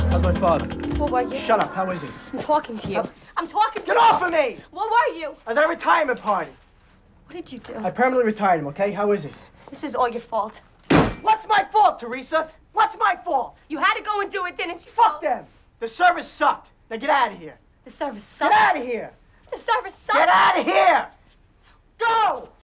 How's my father? What were you? Shut up. How is he? I'm talking to you. I'm talking to you. Get off of me! What were you? I was at a retirement party. What did you do? I permanently retired him, okay? How is he? This is all your fault. What's my fault, Teresa? What's my fault? You had to go and do it, didn't you? Fuck them. The service sucked. Now get out of here. The service sucked. Get out of here. The service sucked. Get out of here! Go!